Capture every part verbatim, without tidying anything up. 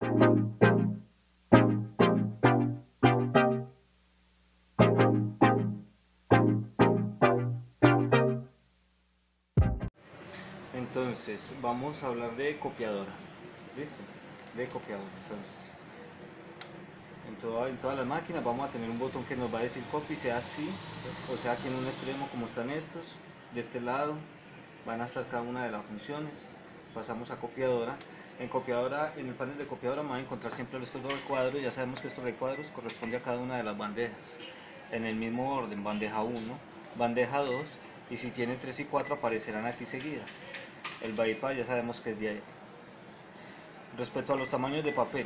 Entonces, vamos a hablar de copiadora. ¿Listo? De copiadora. Entonces, en, toda, en todas las máquinas vamos a tener un botón que nos va a decir copy, sea así, o sea aquí en un extremo como están estos. De este lado van a estar cada una de las funciones. Pasamos a copiadora. En copiadora, en el panel de copiadora van a encontrar siempre estos dos recuadros. Ya sabemos que estos recuadros corresponden a cada una de las bandejas. En el mismo orden, bandeja uno, bandeja dos, y si tienen tres y cuatro aparecerán aquí seguidas. El bypass ya sabemos que es de ahí. Respecto a los tamaños de papel,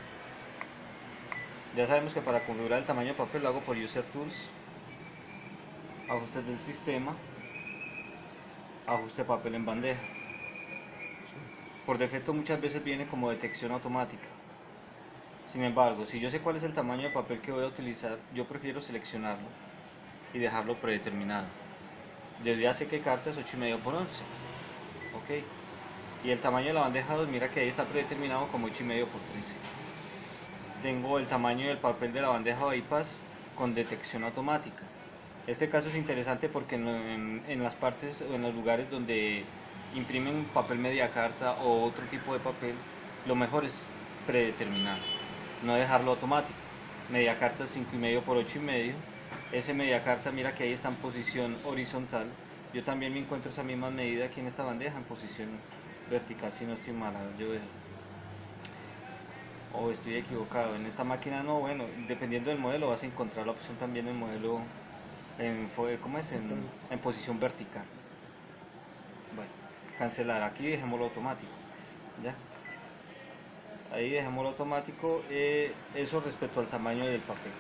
ya sabemos que para configurar el tamaño de papel lo hago por User Tools, ajustes del sistema, ajuste papel en bandeja. Por defecto muchas veces viene como detección automática. Sin embargo, si yo sé cuál es el tamaño de papel que voy a utilizar, yo prefiero seleccionarlo y dejarlo predeterminado. Yo ya sé que carta es ocho y medio por once. Ok. Y el tamaño de la bandeja dos, mira que ahí está predeterminado como ocho y medio por trece. Tengo el tamaño del papel de la bandeja bypass con detección automática. Este caso es interesante porque en, en, en las partes o en los lugares donde imprimen papel media carta o otro tipo de papel, lo mejor es predeterminar, no dejarlo automático. Media carta cinco y medio por ocho y medio. Ese media carta, mira que ahí está en posición horizontal. Yo también me encuentro esa misma medida aquí en esta bandeja en posición vertical, si no estoy mal. A ver, yo veo. O estoy equivocado. En esta máquina no, bueno, dependiendo del modelo vas a encontrar la opción también del modelo en, ¿cómo es? En, en posición vertical. Bueno, cancelar. Aquí dejémoslo automático. ¿Ya? Ahí dejémoslo automático. Eh, eso respecto al tamaño del papel.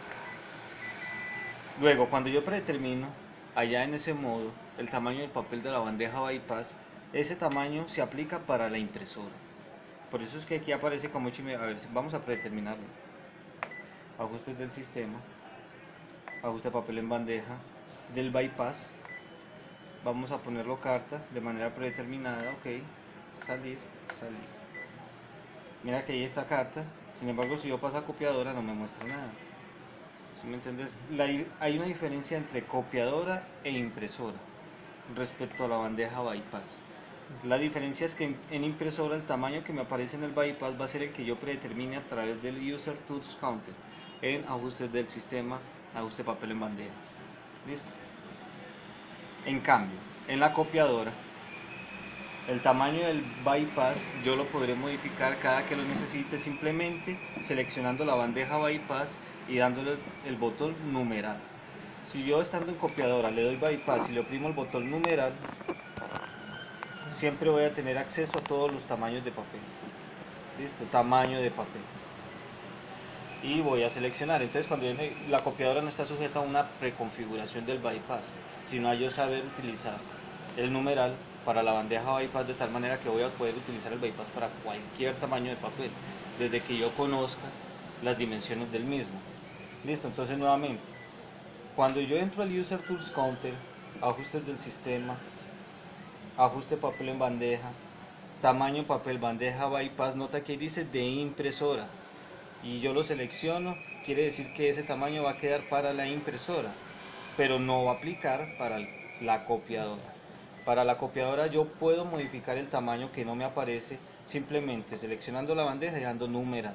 Luego, cuando yo predetermino, allá en ese modo, el tamaño del papel de la bandeja bypass, ese tamaño se aplica para la impresora. Por eso es que aquí aparece como ocho y medio. A ver, vamos a predeterminarlo. Ajustes del sistema, ajuste papel en bandeja, del bypass, vamos a ponerlo carta de manera predeterminada, ok, salir, salir. Mira que ahí está carta, sin embargo si yo paso a copiadora no me muestra nada. ¿Sí me entiendes? La, hay una diferencia entre copiadora e impresora respecto a la bandeja bypass. La diferencia es que en, en impresora el tamaño que me aparece en el bypass va a ser el que yo predetermine a través del User Tools Counter en ajustes del sistema, ajuste papel en bandeja. ¿Listo? En cambio, en la copiadora, el tamaño del bypass yo lo podré modificar cada que lo necesite, simplemente seleccionando la bandeja bypass y dándole el botón numeral. Si yo estando en copiadora le doy bypass y le oprimo el botón numeral, siempre voy a tener acceso a todos los tamaños de papel. ¿Listo? Tamaño de papel. Y voy a seleccionar. Entonces cuando viene, la copiadora no está sujeta a una preconfiguración del bypass, sino a yo saber utilizar el numeral para la bandeja bypass de tal manera que voy a poder utilizar el bypass para cualquier tamaño de papel, desde que yo conozca las dimensiones del mismo. Listo, entonces nuevamente, cuando yo entro al User Tools Counter, ajustes del sistema, ajuste papel en bandeja, tamaño papel bandeja bypass, nota que dice de impresora y yo lo selecciono, quiere decir que ese tamaño va a quedar para la impresora, pero no va a aplicar para la copiadora. Para la copiadora yo puedo modificar el tamaño que no me aparece simplemente seleccionando la bandeja y dando numeral.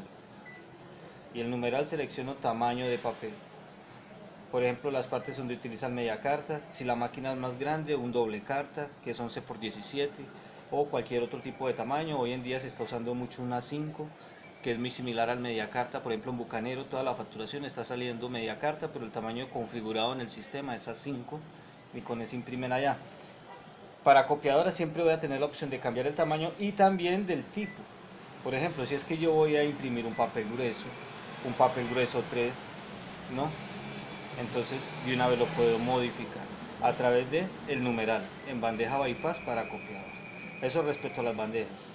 Y el numeral selecciono tamaño de papel. Por ejemplo, las partes donde utilizan media carta, si la máquina es más grande, un doble carta, que es once por diecisiete, o cualquier otro tipo de tamaño. Hoy en día se está usando mucho una cinco, que es muy similar al media carta. Por ejemplo, en Bucanero toda la facturación está saliendo media carta, pero el tamaño configurado en el sistema es A cinco y con eso imprimen allá. Para copiadora siempre voy a tener la opción de cambiar el tamaño y también del tipo. Por ejemplo, si es que yo voy a imprimir un papel grueso, un papel grueso tres, ¿no? Entonces de una vez lo puedo modificar a través de el numeral en bandeja bypass para copiadora. Eso respecto a las bandejas.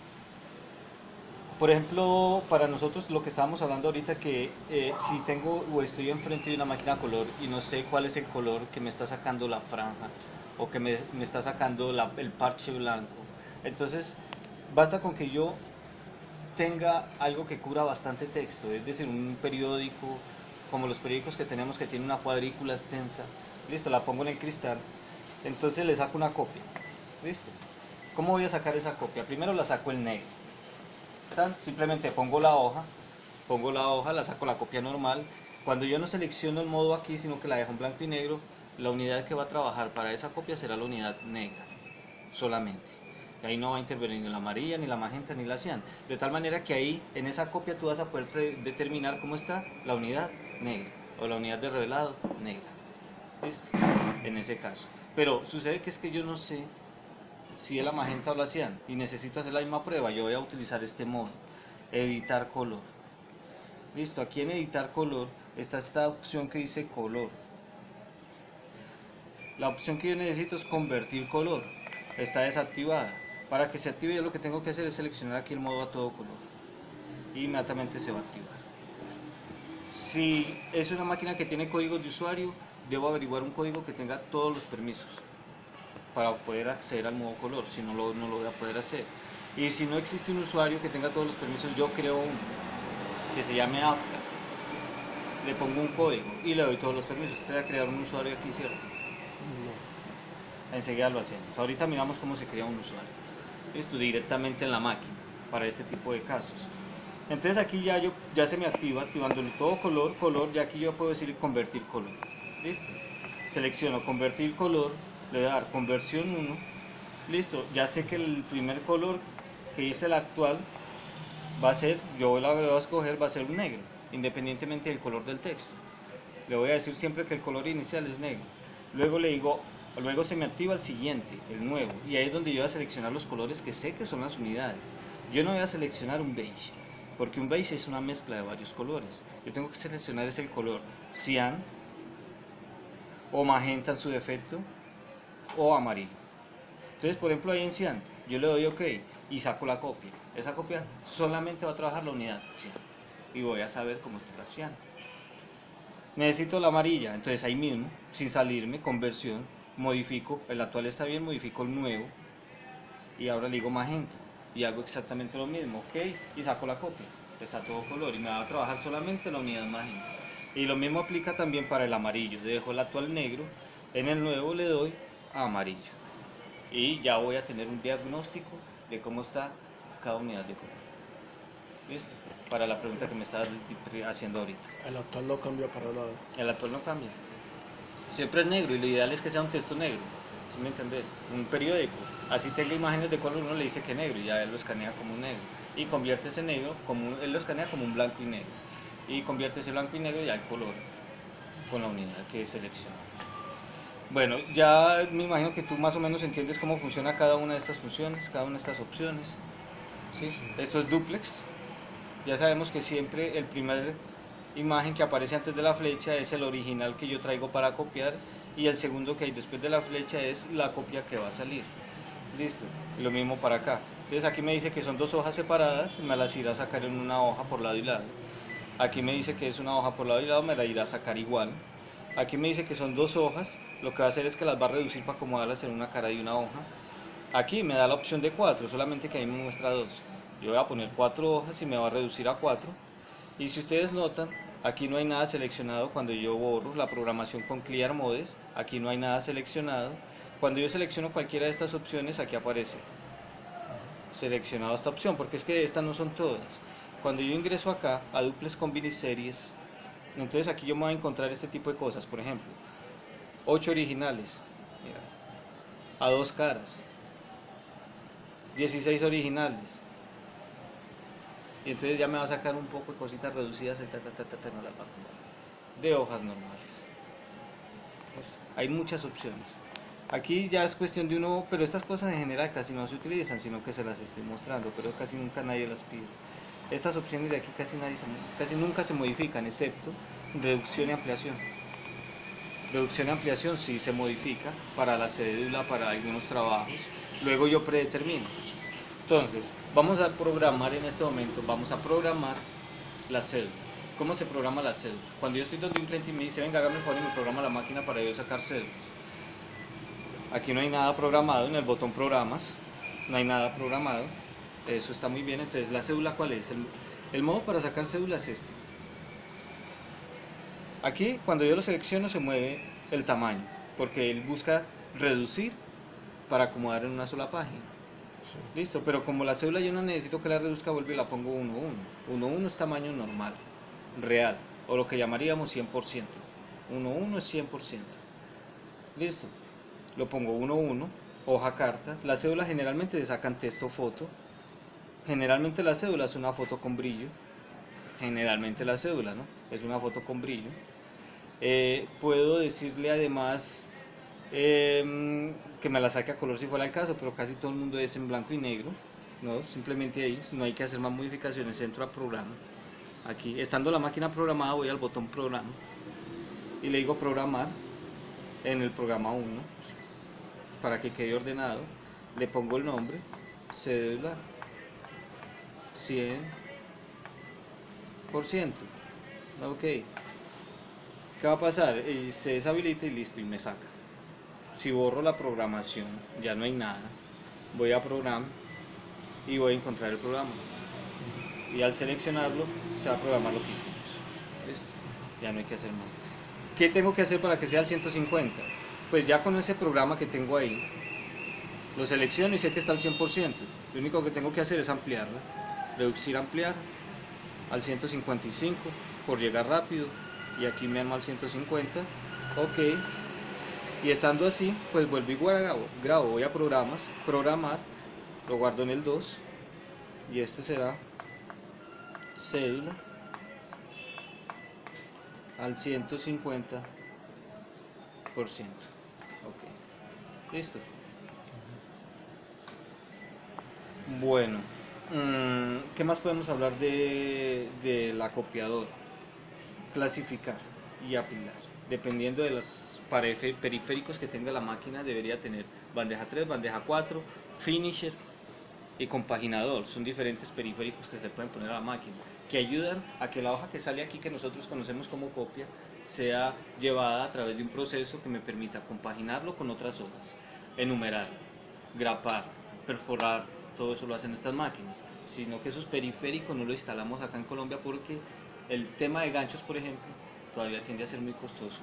Por ejemplo, para nosotros lo que estábamos hablando ahorita, que eh, si tengo o estoy enfrente de una máquina a color y no sé cuál es el color que me está sacando la franja o que me, me está sacando la, el parche blanco, entonces basta con que yo tenga algo que cubra bastante texto, es decir, un periódico, como los periódicos que tenemos que tiene una cuadrícula extensa. Listo, la pongo en el cristal, entonces le saco una copia. Listo. ¿Cómo voy a sacar esa copia? Primero la saco en negro. ¿Tan? Simplemente pongo la hoja, pongo la hoja, la saco la copia normal. Cuando yo no selecciono el modo aquí, sino que la dejo en blanco y negro, la unidad que va a trabajar para esa copia será la unidad negra, solamente. Y ahí no va a intervenir ni la amarilla, ni la magenta, ni la cian. De tal manera que ahí, en esa copia, tú vas a poder determinar cómo está la unidad negra, o la unidad de revelado negra. ¿Listo? En ese caso. Pero sucede que es que yo no sé si es la magenta o la cian, y necesito hacer la misma prueba. Yo voy a utilizar este modo, editar color. Listo, aquí en editar color está esta opción que dice color. La opción que yo necesito es convertir color, está desactivada. Para que se active, yo lo que tengo que hacer es seleccionar aquí el modo a todo color y inmediatamente se va a activar. Si es una máquina que tiene códigos de usuario, debo averiguar un código que tenga todos los permisos para poder acceder al modo color, si no lo, no lo voy a poder hacer. Y si no existe un usuario que tenga todos los permisos, yo creo uno que se llame apta, le pongo un código y le doy todos los permisos. Usted va a crear un usuario aquí, ¿cierto? No. Enseguida lo hacemos. Ahorita miramos cómo se crea un usuario. Esto directamente en la máquina para este tipo de casos. Entonces aquí ya, yo, ya se me activa, activándole todo color, color, ya aquí yo puedo decir convertir color. Listo. Selecciono convertir color, le voy a dar conversión uno. Listo, ya sé que el primer color que es el actual va a ser, yo la voy a escoger, va a ser un negro, independientemente del color del texto. Le voy a decir siempre que el color inicial es negro. Luego le digo, luego se me activa el siguiente, el nuevo, y ahí es donde yo voy a seleccionar los colores que sé que son las unidades. Yo no voy a seleccionar un beige, porque un beige es una mezcla de varios colores. Yo tengo que seleccionar ese el color cian, o magenta en su defecto, o amarillo. Entonces, por ejemplo, ahí en cian, yo le doy OK y saco la copia. Esa copia solamente va a trabajar la unidad cian, y voy a saber cómo está la cian. Necesito la amarilla, entonces ahí mismo, sin salirme, conversión, modifico, el actual está bien, modifico el nuevo, y ahora le digo magenta, y hago exactamente lo mismo, OK, y saco la copia, está todo color, y me va a trabajar solamente la unidad magenta. Y lo mismo aplica también para el amarillo, dejo el actual negro, en el nuevo le doy a amarillo, y ya voy a tener un diagnóstico de cómo está cada unidad de color. ¿Listo? Para la pregunta que me estaba haciendo ahorita. El actual no cambia para nada. El actual no cambia. Siempre es negro y lo ideal es que sea un texto negro. ¿Sí me entendés? Un periódico. Así tenga imágenes de color, uno le dice que negro y ya él lo escanea como un negro. Y convierte ese negro, como un, él lo escanea como un blanco y negro. Y convierte ese blanco y negro ya el color con la unidad que seleccionamos. Bueno, ya me imagino que tú más o menos entiendes cómo funciona cada una de estas funciones, cada una de estas opciones. ¿Sí? Esto es duplex. Ya sabemos que siempre el primer imagen que aparece antes de la flecha es el original que yo traigo para copiar y el segundo que hay después de la flecha es la copia que va a salir. Listo, y lo mismo para acá. Entonces aquí me dice que son dos hojas separadas, me las irá a sacar en una hoja por lado y lado. Aquí me dice que es una hoja por lado y lado, me la irá a sacar igual. Aquí me dice que son dos hojas, lo que va a hacer es que las va a reducir para acomodarlas en una cara y una hoja. Aquí me da la opción de cuatro, solamente que ahí me muestra dos. Yo voy a poner cuatro hojas y me va a reducir a cuatro. Y si ustedes notan, aquí no hay nada seleccionado cuando yo borro la programación con Clear Modes. Aquí no hay nada seleccionado. Cuando yo selecciono cualquiera de estas opciones, aquí aparece seleccionado esta opción, porque es que estas no son todas. Cuando yo ingreso acá a Duplex Combine Series, entonces aquí yo me voy a encontrar este tipo de cosas. Por ejemplo, ocho originales, mira, a dos caras, dieciséis originales. Y entonces ya me va a sacar un poco de cositas reducidas, ta, ta, ta, ta, ta, no las va a acomodar, de hojas normales. Pues, hay muchas opciones. Aquí ya es cuestión de uno, pero estas cosas en general casi no se utilizan, sino que se las estoy mostrando, pero casi nunca nadie las pide. Estas opciones de aquí casi, nadie se, casi nunca se modifican, excepto reducción y ampliación. Reducción y ampliación sí se modifica para la cédula, para algunos trabajos. Luego yo predetermino. Entonces, vamos a programar en este momento, vamos a programar la cédula. ¿Cómo se programa la cédula? Cuando yo estoy dando un cliente y me dice, venga, hágame el favor y me programa la máquina para yo sacar cédulas. Aquí no hay nada programado, en el botón programas, no hay nada programado. Eso está muy bien. Entonces, ¿la cédula cuál es? El, el modo para sacar cédula es este. Aquí, cuando yo lo selecciono, se mueve el tamaño, porque él busca reducir para acomodar en una sola página. Sí. Listo, pero como la cédula yo no necesito que la reduzca, vuelvo y la pongo uno uno. uno uno es tamaño normal, real, o lo que llamaríamos cien por ciento. uno uno es cien por ciento. Listo, lo pongo uno uno, hoja carta. Las cédulas generalmente se sacan texto o foto. Generalmente la cédula es una foto con brillo. Generalmente la cédula, ¿no? Es una foto con brillo. Eh, puedo decirle además eh, que me la saque a color si fuera el caso, pero casi todo el mundo es en blanco y negro, ¿no? Simplemente ahí, no hay que hacer más modificaciones. Entro a programa. Aquí, estando la máquina programada, voy al botón programa y le digo programar en el programa uno para que quede ordenado. Le pongo el nombre, cédula cien por ciento. Ok, ¿qué va a pasar? Eh, se deshabilita y listo, y me saca. Si borro la programación, ya no hay nada. Voy a programa y voy a encontrar el programa. Y al seleccionarlo, se va a programar lo que hicimos. ¿Listo? Ya no hay que hacer más. ¿Qué tengo que hacer para que sea el ciento cincuenta? Pues ya con ese programa que tengo ahí, lo selecciono y sé que está al cien por ciento. Lo único que tengo que hacer es ampliarla. Reducir, ampliar al ciento cincuenta y cinco por llegar rápido. Y aquí me armo al ciento cincuenta. Ok. Y estando así, pues vuelvo y grabo, grabo, voy a programas, programar, lo guardo en el dos. Y este será cédula al ciento cincuenta por ciento. Ok, listo. Bueno, mmm, ¿qué más podemos hablar de, de la copiadora? Clasificar y apilar. Dependiendo de los periféricos que tenga la máquina, debería tener bandeja tres, bandeja cuatro, finisher y compaginador. Son diferentes periféricos que se pueden poner a la máquina, que ayudan a que la hoja que sale aquí, que nosotros conocemos como copia, sea llevada a través de un proceso que me permita compaginarlo con otras hojas, enumerar, grapar, perforar. Todo eso lo hacen estas máquinas, sino que esos periféricos no los instalamos acá en Colombia porque el tema de ganchos, por ejemplo, todavía tiende a ser muy costoso.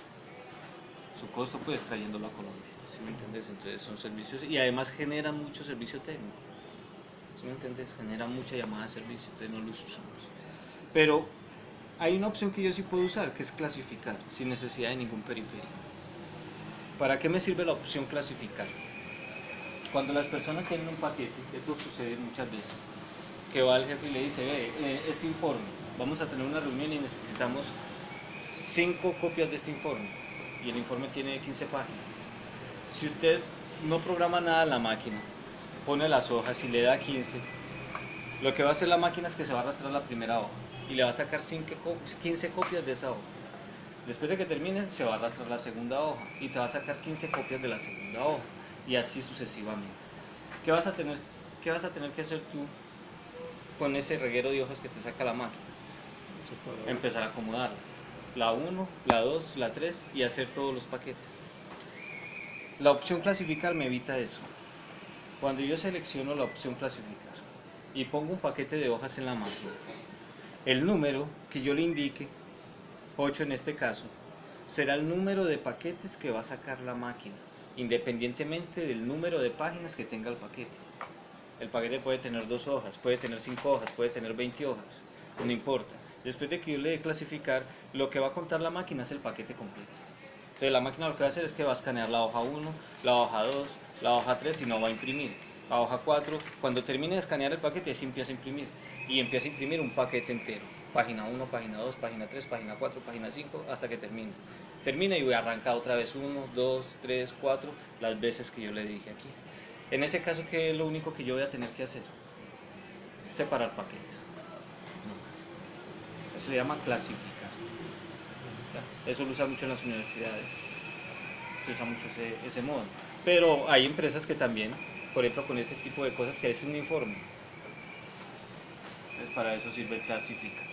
Su costo, pues, trayéndolo a Colombia, ¿sí me entiendes? Entonces son servicios, y además generan mucho servicio técnico, ¿sí me entiendes? Genera mucha llamada de servicio, entonces no los usamos. Pero hay una opción que yo sí puedo usar, que es clasificar, sin necesidad de ningún periférico. ¿Para qué me sirve la opción clasificar? Cuando las personas tienen un paquete, esto sucede muchas veces, que va el jefe y le dice, ve, este informe, vamos a tener una reunión y necesitamos cinco copias de este informe, y el informe tiene quince páginas. Si usted no programa nada en la máquina, pone las hojas y le da quince, lo que va a hacer la máquina es que se va a arrastrar la primera hoja y le va a sacar quince copias de esa hoja. Después de que termine, se va a arrastrar la segunda hoja y te va a sacar quince copias de la segunda hoja, y así sucesivamente. ¿Qué vas a tener, qué vas a tener que hacer tú con ese reguero de hojas que te saca la máquina? Empezar a acomodarlas. La uno, la dos, la tres, y hacer todos los paquetes. La opción clasificar me evita eso. Cuando yo selecciono la opción clasificar y pongo un paquete de hojas en la máquina, el número que yo le indique, ocho en este caso, será el número de paquetes que va a sacar la máquina, independientemente del número de páginas que tenga el paquete. El paquete puede tener dos hojas, puede tener cinco hojas, puede tener veinte hojas, no importa. Después de que yo le dé clasificar, lo que va a contar la máquina es el paquete completo. Entonces la máquina lo que va a hacer es que va a escanear la hoja uno, la hoja dos, la hoja tres y no va a imprimir. La hoja cuatro, cuando termine de escanear el paquete, así empieza a imprimir. Y empieza a imprimir un paquete entero. Página uno, página dos, página tres, página cuatro, página cinco, hasta que termine. Termina y voy a arrancar otra vez uno, dos, tres, cuatro, las veces que yo le dije aquí. En ese caso, ¿qué es lo único que yo voy a tener que hacer? Separar paquetes. No más. Eso se llama clasificar. Eso lo usan mucho en las universidades. Se usa mucho ese, ese modo. Pero hay empresas que también, por ejemplo, con este tipo de cosas que es un informe. Entonces, para eso sirve clasificar.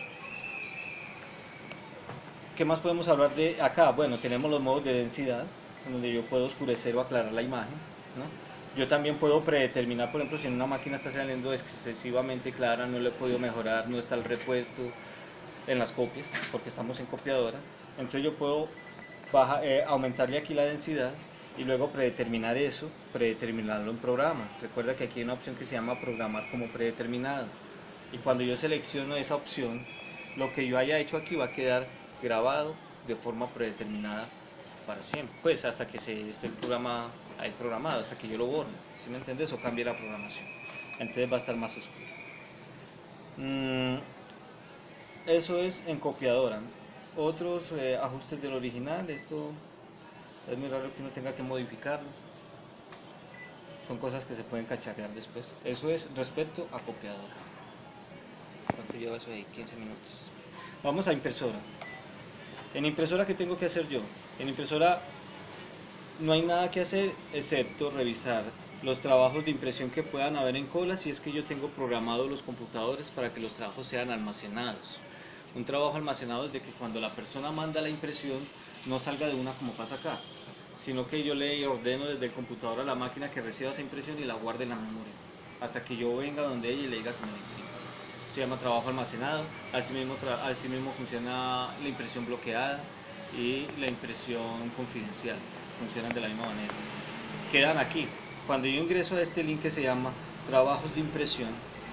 ¿Qué más podemos hablar de acá? Bueno, tenemos los modos de densidad, donde yo puedo oscurecer o aclarar la imagen, ¿no? Yo también puedo predeterminar, por ejemplo, si en una máquina está saliendo excesivamente clara, no le he podido mejorar, no está el repuesto en las copias, porque estamos en copiadora. Entonces yo puedo baja, eh, aumentarle aquí la densidad y luego predeterminar eso, predeterminarlo en programa. Recuerda que aquí hay una opción que se llama programar como predeterminado. Y cuando yo selecciono esa opción, lo que yo haya hecho aquí va a quedar grabado de forma predeterminada para siempre, pues hasta que se esté el programa ahí programado, hasta que yo lo borre, ¿sí me entiendes? O cambie la programación, entonces va a estar más oscuro. Mm, eso es en copiadora. Otros eh, ajustes del original, esto es muy raro que uno tenga que modificarlo, son cosas que se pueden cacharrear después. Eso es respecto a copiadora. ¿Cuánto lleva eso ahí? quince minutos. Vamos a impresora. En impresora, ¿qué tengo que hacer yo? En impresora no hay nada que hacer excepto revisar los trabajos de impresión que puedan haber en cola, si es que yo tengo programados los computadores para que los trabajos sean almacenados. Un trabajo almacenado es de que cuando la persona manda la impresión no salga de una como pasa acá, sino que yo le ordeno desde el computador a la máquina que reciba esa impresión y la guarde en la memoria hasta que yo venga donde ella y le diga que me la imprima. Se llama trabajo almacenado. Así mismo, así mismo funciona la impresión bloqueada y la impresión confidencial, funcionan de la misma manera, quedan aquí. Cuando yo ingreso a este link que se llama trabajos de impresión,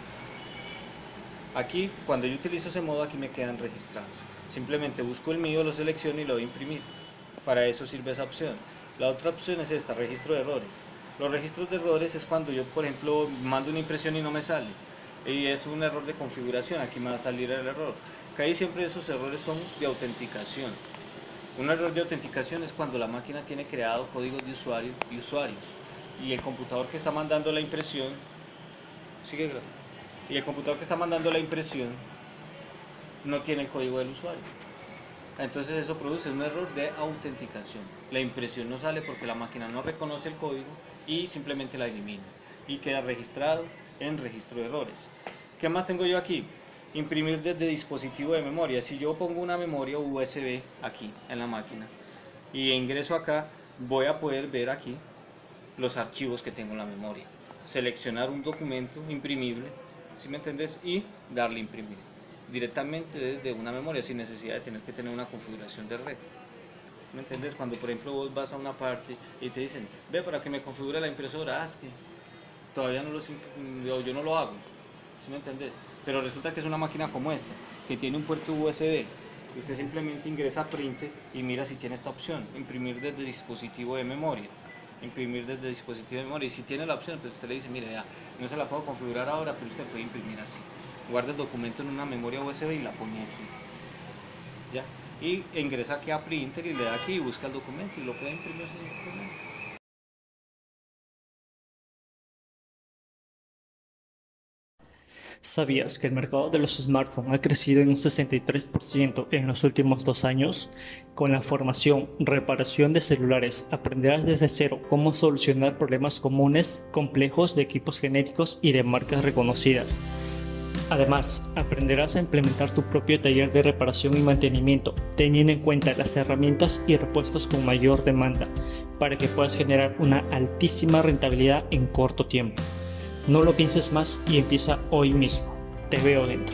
aquí cuando yo utilizo ese modo, aquí me quedan registrados. Simplemente busco el mío, lo selecciono y lo voy a imprimir. Para eso sirve esa opción. La otra opción es esta, registro de errores. Los registros de errores es cuando yo, por ejemplo, mando una impresión y no me sale, y es un error de configuración, aquí me va a salir el error. Casi siempre esos errores son de autenticación. Un error de autenticación es cuando la máquina tiene creado códigos de usuario y usuarios, y el computador que está mandando la impresión, sigue grabando, y el computador que está mandando la impresión no tiene el código del usuario. Entonces eso produce un error de autenticación. La impresión no sale porque la máquina no reconoce el código y simplemente la elimina, y queda registrado en registro de errores. ¿Qué más tengo yo aquí? Imprimir desde dispositivo de memoria. Si yo pongo una memoria U S B aquí en la máquina y ingreso acá, voy a poder ver aquí los archivos que tengo en la memoria, seleccionar un documento imprimible, ¿sí me entendés? Y darle a imprimir directamente desde una memoria sin necesidad de tener que tener una configuración de red. ¿Me entiendes? Cuando por ejemplo vos vas a una parte y te dicen, ve para que me configure la impresora, ah, es que todavía no lo, yo no lo hago, ¿sí me entendés? Pero resulta que es una máquina como esta, que tiene un puerto U S B, usted simplemente ingresa a Print y mira si tiene esta opción, imprimir desde dispositivo de memoria, imprimir desde dispositivo de memoria, y si tiene la opción, pues usted le dice, mire, ya, no se la puedo configurar ahora, pero usted puede imprimir así, guarda el documento en una memoria U S B y la pone aquí, ya, y ingresa aquí a Printer y le da aquí y busca el documento y lo puede imprimir sin ningún problema. ¿Sabías que el mercado de los smartphones ha crecido en un sesenta y tres por ciento en los últimos dos años? Con la formación, reparación de celulares, aprenderás desde cero cómo solucionar problemas comunes, complejos de equipos genéricos y de marcas reconocidas. Además, aprenderás a implementar tu propio taller de reparación y mantenimiento, teniendo en cuenta las herramientas y repuestos con mayor demanda, para que puedas generar una altísima rentabilidad en corto tiempo. No lo pienses más y empieza hoy mismo. Te veo dentro.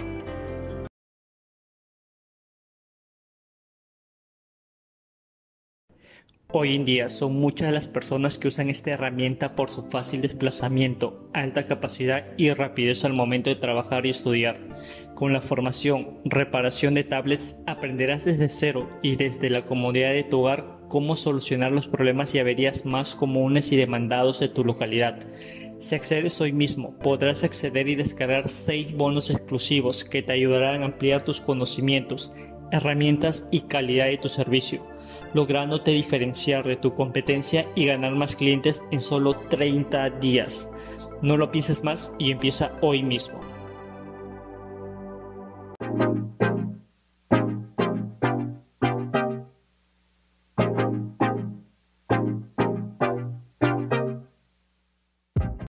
Hoy en día son muchas las personas que usan esta herramienta por su fácil desplazamiento, alta capacidad y rapidez al momento de trabajar y estudiar. Con la formación, reparación de tablets aprenderás desde cero y desde la comodidad de tu hogar cómo solucionar los problemas y averías más comunes y demandados de tu localidad. Si accedes hoy mismo, podrás acceder y descargar seis bonos exclusivos que te ayudarán a ampliar tus conocimientos, herramientas y calidad de tu servicio, lográndote diferenciar de tu competencia y ganar más clientes en solo treinta días. No lo pienses más y empieza hoy mismo.